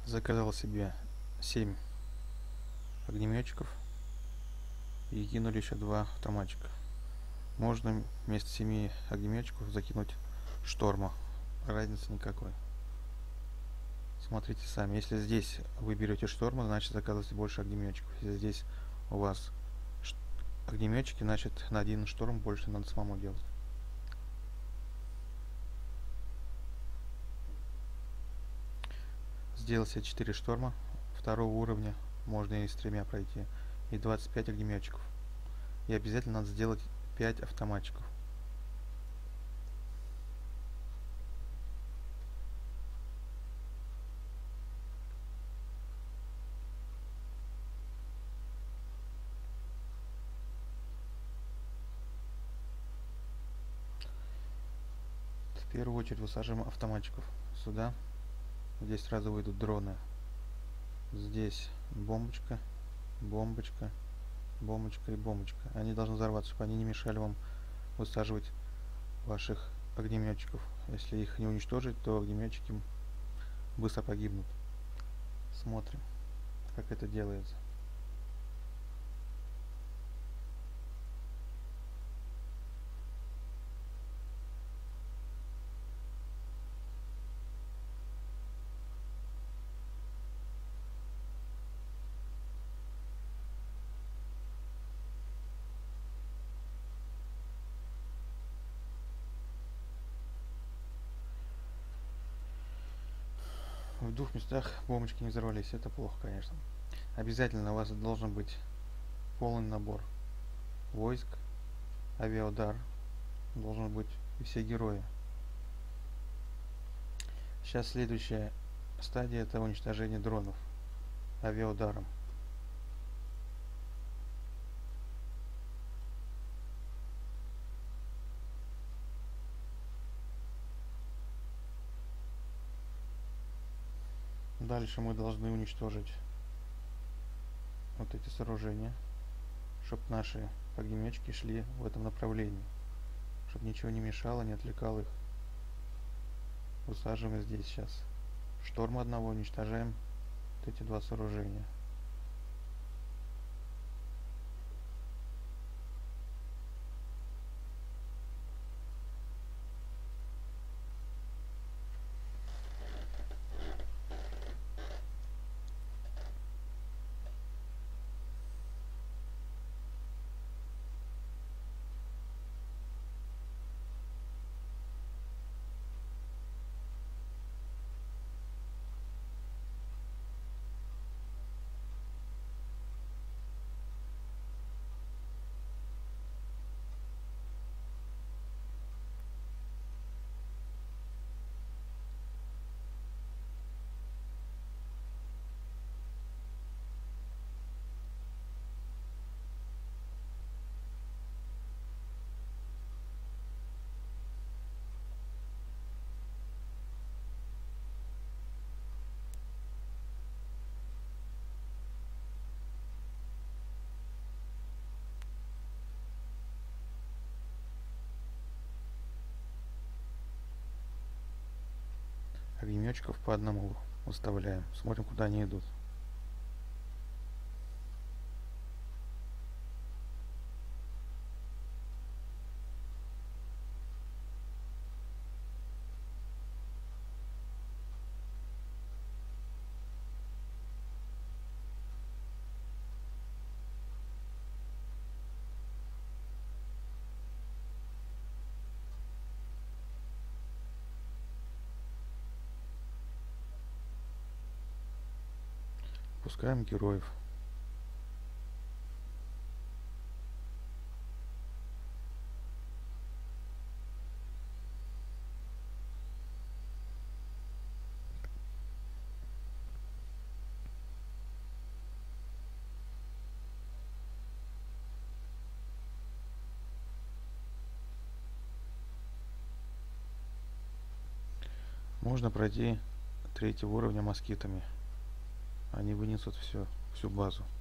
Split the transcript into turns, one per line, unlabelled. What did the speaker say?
Заказал себе 7 огнеметчиков и кинули еще 2 автоматчика. Можно вместо 7 огнеметчиков закинуть шторма. Разницы никакой. Смотрите сами. Если здесь вы берете шторма, значит заказывайте больше огнеметчиков. Если здесь у вас огнеметчики, значит на один шторм больше надо самому делать. Сделал себе 4 шторма второго уровня, можно и с 3 пройти, и 25 огнеметчиков. И обязательно надо сделать 5 автоматчиков. В первую очередь высаживаем автоматчиков сюда. Здесь сразу выйдут дроны. Здесь бомбочка, бомбочка, бомбочка и бомбочка. Они должны взорваться, чтобы они не мешали вам высаживать ваших огнеметчиков. Если их не уничтожить, то огнеметчики быстро погибнут. Смотрим, как это делается. В 2 местах бомбочки не взорвались, это плохо, конечно. Обязательно у вас должен быть полный набор войск, авиаудар, должен быть и все герои. Сейчас следующая стадия — это уничтожение дронов авиаударом. Дальше мы должны уничтожить вот эти сооружения, чтобы наши огнеметчики шли в этом направлении, чтобы ничего не мешало, не отвлекало их. Высаживаем здесь сейчас шторм одного, уничтожаем вот эти 2 сооружения. Огнеметчиков по одному выставляем, смотрим, куда они идут. Пускаем героев. Можно пройти 3-го уровня москитами. Они вынесут всю базу.